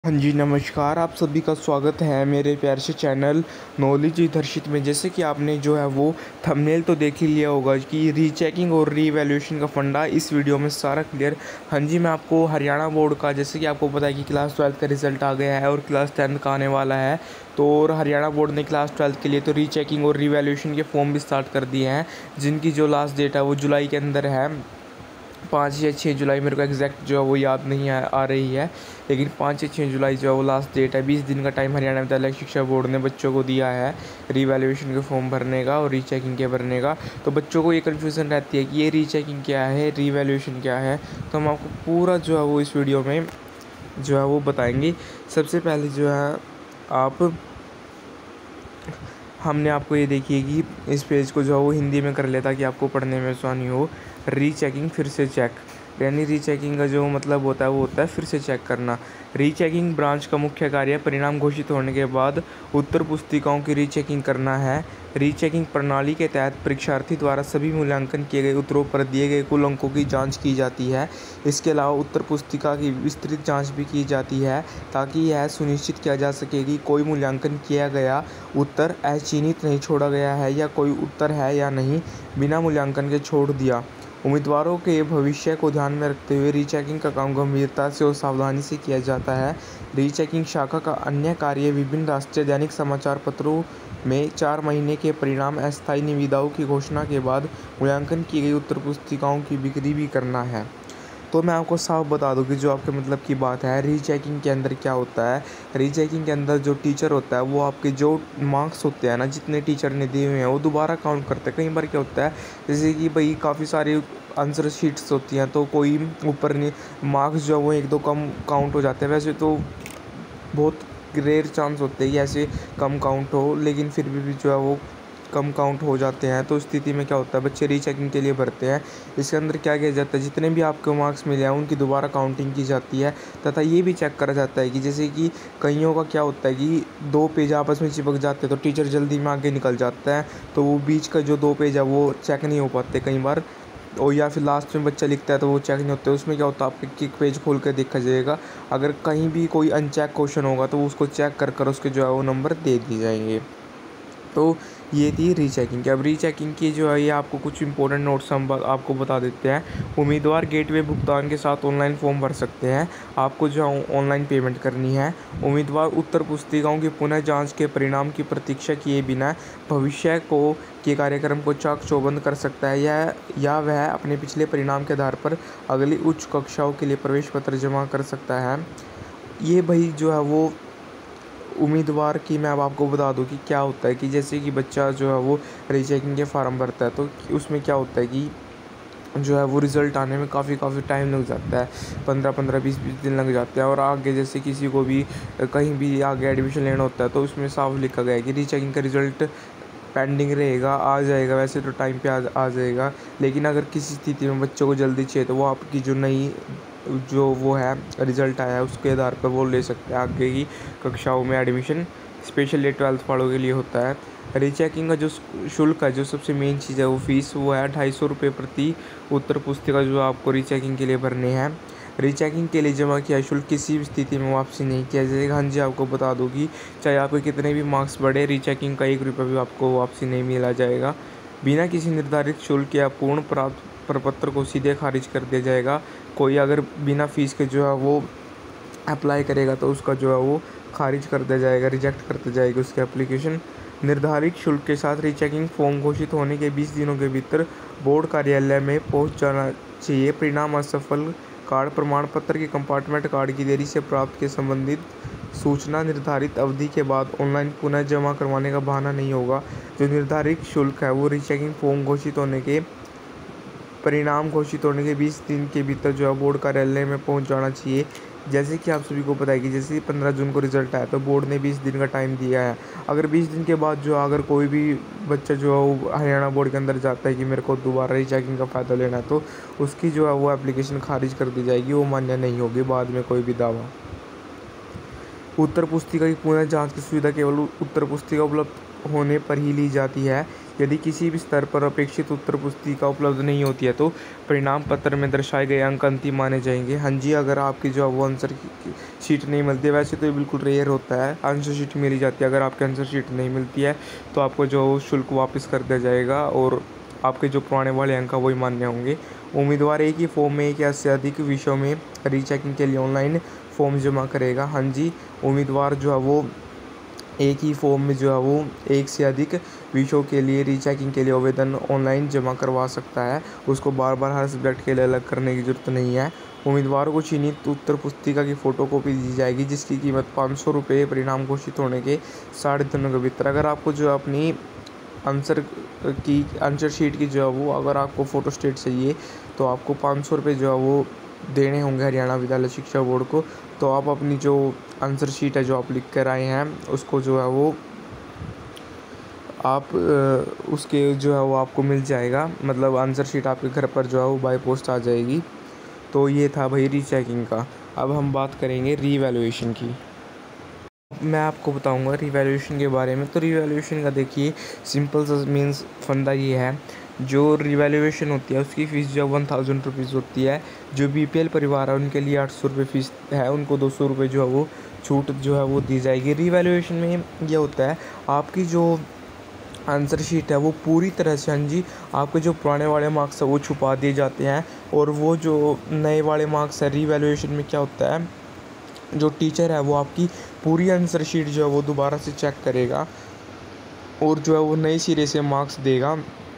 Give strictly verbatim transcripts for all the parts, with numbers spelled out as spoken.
हाँ जी, नमस्कार। आप सभी का स्वागत है मेरे प्यारे से चैनल नॉलेज विद में। जैसे कि आपने जो है वो थंबनेल तो देख ही लिया होगा कि रीचेकिंग और रीवैल्यूएशन का फंडा इस वीडियो में सारा क्लियर। हाँ जी, मैं आपको हरियाणा बोर्ड का, जैसे कि आपको पता है कि क्लास ट्वेल्थ का रिजल्ट आ गया है और क्लास टेंथ का आने वाला है। तो और हरियाणा बोर्ड ने क्लास ट्वेल्थ के लिए तो रीचेकिंग और रीवैल्यूएशन के फॉर्म भी स्टार्ट कर दिए हैं, जिनकी जो लास्ट डेट है वो जुलाई के अंदर है। पाँच या छः जुलाई, मेरे को एग्जैक्ट जो है वो याद नहीं आ, आ रही है, लेकिन पाँच या छः जुलाई जो है वो लास्ट डेट है। बीस दिन का टाइम हरियाणा विद्यालय शिक्षा बोर्ड ने बच्चों को दिया है रीवैल्यूएशन के फॉर्म भरने का और रीचेकिंग के भरने का। तो बच्चों को ये कन्फ्यूज़न रहती है कि ये रीचेकिंग क्या है, रीवैल्यूएशन क्या है। तो हम आपको पूरा जो है वो इस वीडियो में जो है वो बताएंगे। सबसे पहले जो है आप हमने आपको ये देखिए कि इस पेज को जो है वो हिंदी में कर लेता कि आपको पढ़ने में आसानी हो। रीचेकिंग, फिर से चेक, यानी रीचेकिंग का जो मतलब होता है वो होता है फिर से चेक करना। रीचेकिंग ब्रांच का मुख्य कार्य परिणाम घोषित होने के बाद उत्तर पुस्तिकाओं की रीचेकिंग करना है। रीचेकिंग प्रणाली के तहत परीक्षार्थी द्वारा सभी मूल्यांकन किए गए उत्तरों पर दिए गए कुल अंकों की जांच की जाती है। इसके अलावा उत्तर पुस्तिका की विस्तृत जांच भी की जाती है, ताकि यह सुनिश्चित किया जा सके कि कोई मूल्यांकन किया गया उत्तर अचयनित नहीं छोड़ा गया है या कोई उत्तर है या नहीं बिना मूल्यांकन के छोड़ दिया। उम्मीदवारों के भविष्य को ध्यान में रखते हुए रीचेकिंग का काम गंभीरता से और सावधानी से किया जाता है। रीचेकिंग शाखा का अन्य कार्य विभिन्न राष्ट्रीय दैनिक समाचार पत्रों में चार महीने के परिणाम अस्थायी निविदाओं की घोषणा के बाद मूल्यांकन की गई उत्तर पुस्तिकाओं की बिक्री भी करना है। तो मैं आपको साफ बता दूं कि जो आपके मतलब की बात है, रीचेकिंग के अंदर क्या होता है। रीचेकिंग के अंदर जो टीचर होता है वो आपके जो मार्क्स होते हैं ना, जितने टीचर ने दिए हुए हैं वो दोबारा काउंट करते हैं। कई बार क्या होता है, जैसे कि भाई काफ़ी सारी आंसर शीट्स होती हैं, तो कोई ऊपर नहीं मार्क्स जो है वो एक दो कम काउंट हो जाते हैं। वैसे तो बहुत रेयर चांस होते हैं कि ऐसे कम काउंट हो, लेकिन फिर भी, भी जो है वो कम काउंट हो जाते हैं। तो स्थिति में क्या होता है, बच्चे रीचेकिंग के लिए भरते हैं। इसके अंदर क्या किया जाता है, जितने भी आपको मार्क्स मिले हैं उनकी दोबारा काउंटिंग की जाती है, तथा ये भी चेक करा जाता है कि जैसे कि कईयों का क्या होता है कि दो पेज आपस में चिपक जाते हैं तो टीचर जल्दी में आगे निकल जाता है, तो वो बीच का जो दो पेज है वो चेक नहीं हो पाते कई बार। और या फिर लास्ट में बच्चा लिखता है तो वो चेक नहीं होते। उसमें क्या होता है, आपके एक पेज खोल कर देखा जाएगा, अगर कहीं भी कोई अनचेक क्वेश्चन होगा तो उसको चेक कर कर उसके जो है वो नंबर दे दिए जाएंगे। तो ये थी रीचेकिंग की। अब रीचेकिंग की जो है ये आपको कुछ इंपॉर्टेंट नोट्स हम आपको बता देते हैं। उम्मीदवार गेटवे भुगतान के साथ ऑनलाइन फॉर्म भर सकते हैं, आपको जो ऑनलाइन पेमेंट करनी है। उम्मीदवार उत्तर पुस्तिकाओं की पुनः जांच के परिणाम की प्रतीक्षा किए बिना भविष्य को के कार्यक्रम को चाक चौबंद कर सकता है, या या वह अपने पिछले परिणाम के आधार पर अगली उच्च कक्षाओं के लिए प्रवेश पत्र जमा कर सकता है। ये भाई जो है वो उम्मीदवार की मैं अब आपको बता दूं कि क्या होता है कि जैसे कि बच्चा जो है वो रीचेकिंग के फार्म भरता है, तो उसमें क्या होता है कि जो है वो रिज़ल्ट आने में काफ़ी काफ़ी टाइम लग जाता है, पंद्रह पंद्रह बीस बीस दिन लग जाते हैं। और आगे जैसे किसी को भी कहीं भी आगे एडमिशन लेना होता है तो उसमें साफ लिखा गया है कि रीचेकिंग का रिज़ल्ट पेंडिंग रहेगा, आ जाएगा। वैसे तो टाइम पे आ, आ जाएगा, लेकिन अगर किसी स्थिति में बच्चों को जल्दी चाहिए तो वो आपकी जो नई जो वो है रिज़ल्ट आया है उसके आधार पर वो ले सकते हैं आगे की कक्षाओं में एडमिशन। स्पेशली ट्वेल्थ वालों के लिए होता है। रीचेकिंग का जो शुल्क है, जो सबसे मेन चीज़ है वो फीस, वो है ढाई सौ रुपये प्रति उत्तर पुस्तिका जो आपको रीचेकिंग के लिए भरने हैं। रीचेकिंग के लिए जमा किया शुल्क किसी भी स्थिति में वापसी नहीं किया जाएगा। हाँ जी, आपको बता दूँ कि चाहे आपके कितने भी मार्क्स बढ़े, रीचेकिंग का एक रुपया भी आपको वापसी नहीं मिला जाएगा। बिना किसी निर्धारित शुल्क या पूर्ण प्राप्त प्रपत्र को सीधे खारिज कर दिया जाएगा। कोई अगर बिना फीस के जो है वो अप्लाई करेगा तो उसका जो है वो खारिज कर दिया जाएगा, रिजेक्ट कर दिया जाएगी उसकी एप्लीकेशन। निर्धारित शुल्क के साथ रीचेकिंग फॉर्म घोषित होने के बीस दिनों के भीतर बोर्ड कार्यालय में पहुंच जाना चाहिए। परिणाम असफल कार्ड प्रमाण पत्र के कंपार्टमेंट कार्ड की देरी से प्राप्त के संबंधित सूचना निर्धारित अवधि के बाद ऑनलाइन पुनः जमा करवाने का बहाना नहीं होगा। जो निर्धारित शुल्क है वो रीचेकिंग फॉर्म घोषित होने के परिणाम घोषित होने के बीस दिन के भीतर जो है बोर्ड कार्यालय में पहुंच जाना चाहिए। जैसे कि आप सभी को पता है कि जैसे पंद्रह जून को रिजल्ट आया तो बोर्ड ने बीस दिन का टाइम दिया है। अगर बीस दिन के बाद जो अगर कोई भी बच्चा जो है वो हरियाणा बोर्ड के अंदर जाता है कि मेरे को दोबारा रीचेकिंग का फ़ायदा लेना है, तो उसकी जो है वो एप्लीकेशन खारिज कर दी जाएगी, वो मान्य नहीं होगी बाद में कोई भी दावा। उत्तर पुस्तिका की पुनः जाँच की सुविधा केवल उत्तर पुस्तिका उपलब्ध होने पर ही ली जाती है। यदि किसी भी स्तर पर अपेक्षित उत्तर पुस्तिका उपलब्ध नहीं होती है तो परिणाम पत्र में दर्शाए गए अंक अंतिम माने जाएंगे। हाँ जी, अगर आपकी जो है वो आंसर शीट नहीं मिलती है, वैसे तो ये बिल्कुल रेयर होता है, आंसर शीट मिल ही जाती है। अगर आपकी आंसर शीट नहीं मिलती है तो आपको जो शुल्क वापस कर दिया जाएगा और आपके जो पुराने वाले अंक वही मान्य होंगे। उम्मीदवार एक ही फॉर्म में एक या से अधिक विषयों में रीचेकिंग के लिए ऑनलाइन फॉर्म जमा करेगा। हाँ जी, उम्मीदवार जो है वो एक ही फॉर्म में जो है वो एक से अधिक विषयों के लिए रीचेकिंग के लिए आवेदन ऑनलाइन जमा करवा सकता है। उसको बार बार हर सब्जेक्ट के लिए अलग करने की ज़रूरत नहीं है। उम्मीदवार को चयनित उत्तर पुस्तिका की फ़ोटो कॉपी दी जाएगी जिसकी कीमत पाँच सौ रुपये परिणाम घोषित होने के साढ़े दिनों के भीतर। अगर आपको जो अपनी आंसर की आंसर शीट की जो है वो अगर आपको फ़ोटो स्टेट चाहिए तो आपको पाँच सौ रुपये जो है वो देने होंगे हरियाणा विद्यालय शिक्षा बोर्ड को। तो आप अपनी जो आंसर शीट है जो आप लिख कर आए हैं उसको जो है वो आप उसके जो है वो आपको मिल जाएगा, मतलब आंसर शीट आपके घर पर जो है वो बाय पोस्ट आ जाएगी। तो ये था भाई रीचेकिंग का। अब हम बात करेंगे रीवैल्यूएशन की। मैं आपको बताऊंगा रीवैल्यूएशन के बारे में। तो रीवैल्यूएशन का देखिए सिंपल सा मीन्स फंडा ये है, जो रिवैल्यूएशन होती है उसकी फ़ीस जो वन थाउजेंड रुपीज़ होती है। जो बीपीएल परिवार है उनके लिए आठ सौ रुपये फ़ीस है, उनको दो सौ रुपये जो है वो छूट जो है वो दी जाएगी। रिवैल्यूएशन में ये होता है आपकी जो आंसर शीट है वो पूरी तरह से, हाँ जी, आपके जो पुराने वाले मार्क्स है वो छुपा दिए जाते हैं और वो जो नए वाले मार्क्स है रिवैल्यूएशन में क्या होता है, जो टीचर है वो आपकी पूरी आंसर शीट जो है वो दोबारा से चेक करेगा और जो है वो नए सिरे से मार्क्स देगा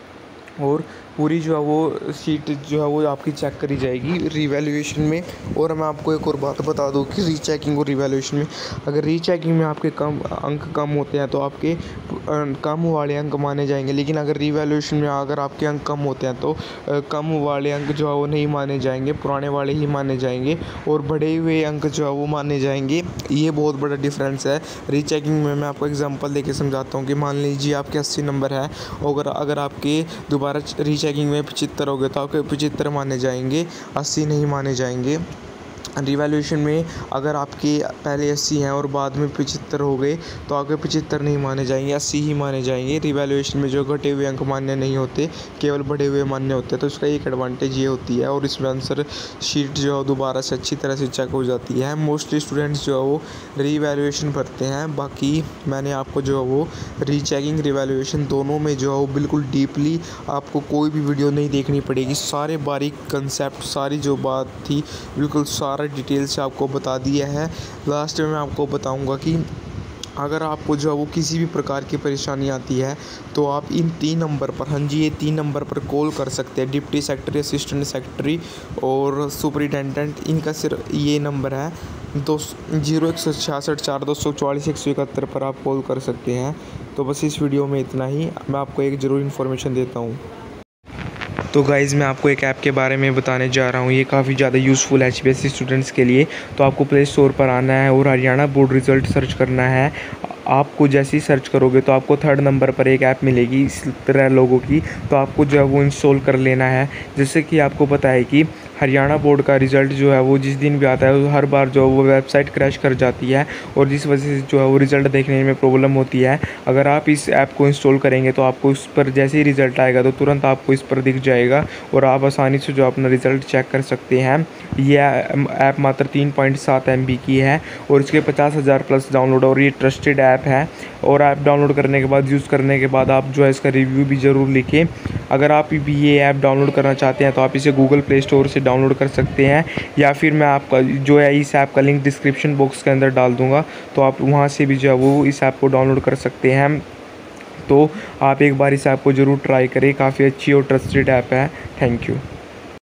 और पूरी जो है वो शीट जो है वो आपकी चेक करी जाएगी रिवैल्यूएशन में। और मैं आपको एक और बात बता दूं कि रीचेकिंग और रिवैल्यूएशन में अगर रीचेकिंग में आपके कम अंक कम होते हैं तो आपके कम वाले अंक माने जाएंगे, लेकिन अगर रिवैल्यूएशन में अगर आपके अंक कम होते हैं तो कम वाले अंक जो है वो नहीं माने जाएंगे, पुराने वाले ही माने जाएंगे और बढ़े हुए अंक जो है वो माने जाएंगे। ये बहुत बड़ा डिफरेंस है। रीचेकिंग में मैं आपको एग्जांपल देके समझाता हूँ कि मान लीजिए आपके अस्सी नंबर है और अगर आपके दोबारा रीचेकिंग में पचहत्तर हो गए तो आपके पचहत्तर माने जाएंगे, अस्सी नहीं माने जाएंगे। रिवैल्यूएशन में अगर आपके पहले अस्सी हैं और बाद में पचहत्तर हो गए तो आपके पचहत्तर नहीं माने जाएंगे, अस्सी ही माने जाएंगे। रिवैल्यूएशन में जो घटे हुए अंक मान्य नहीं होते, केवल बढ़े हुए मान्य होते हैं। तो इसका एक एडवांटेज ये होती है और इसमें आंसर शीट जो है दोबारा से अच्छी तरह से चेक हो जाती है। मोस्टली स्टूडेंट्स जो है वो रिवैल्यूएशन भरते हैं। बाकी मैंने आपको जो है वो रीचेकिंग रिवैल्यूएशन दोनों में जो है वो बिल्कुल डीपली आपको कोई भी वीडियो नहीं देखनी पड़ेगी। सारे बारीक कंसेप्ट, सारी जो बात थी बिल्कुल सारा डिटेल से आपको बता दिया है। लास्ट में मैं आपको बताऊंगा कि अगर आपको जो है वो किसी भी प्रकार की परेशानी आती है तो आप इन तीन नंबर पर, हाँ जी, ये तीन नंबर पर कॉल कर सकते हैं। डिप्टी सेक्रेटरी, असिस्टेंट सेक्रेटरी और सुपरिटेंडेंट, इनका सिर्फ ये नंबर है दो जीरो एक सौ छियासठ चार दो सौ चौवालीस एक सौ इकहत्तर पर आप कॉल कर सकते हैं। तो बस इस वीडियो में इतना ही। मैं आपको एक ज़रूर इन्फॉर्मेशन देता हूँ। तो गाइज़ मैं आपको एक ऐप के बारे में बताने जा रहा हूँ, ये काफ़ी ज़्यादा यूज़फुल है एचपीएससी स्टूडेंट्स के लिए। तो आपको प्ले स्टोर पर आना है और हरियाणा बोर्ड रिज़ल्ट सर्च करना है। आपको जैसे ही सर्च करोगे तो आपको थर्ड नंबर पर एक ऐप मिलेगी इस तरह लोगों की, तो आपको जो है वो इंस्टॉल कर लेना है। जैसे कि आपको पता है कि हरियाणा बोर्ड का रिज़ल्ट जो है वो जिस दिन भी आता है हर बार जो वो वेबसाइट क्रैश कर जाती है और जिस वजह से जो है वो रिज़ल्ट देखने में प्रॉब्लम होती है। अगर आप इस ऐप को इंस्टॉल करेंगे तो आपको उस पर जैसे ही रिज़ल्ट आएगा तो तुरंत आपको इस पर दिख जाएगा और आप आसानी से जो अपना रिज़ल्ट चेक कर सकते हैं। ये ऐप मात्र तीन पॉइंट सात एम बी की है और इसके पचास हज़ार प्लस डाउनलोड और ये ट्रस्टेड ऐप है। और ऐप डाउनलोड करने के बाद, यूज़ करने के बाद आप जो है इसका रिव्यू भी ज़रूर लिखें। अगर आप भी ये ऐप डाउनलोड करना चाहते हैं तो आप इसे गूगल प्ले स्टोर से डाउनलोड कर सकते हैं या फिर मैं आपका जो है इस ऐप का लिंक डिस्क्रिप्शन बॉक्स के अंदर डाल दूँगा, तो आप वहाँ से भी जो है वो इस ऐप को डाउनलोड कर सकते हैं। तो आप एक बार इस ऐप को ज़रूर ट्राई करें, काफ़ी अच्छी और ट्रस्टेड ऐप है। Thank you.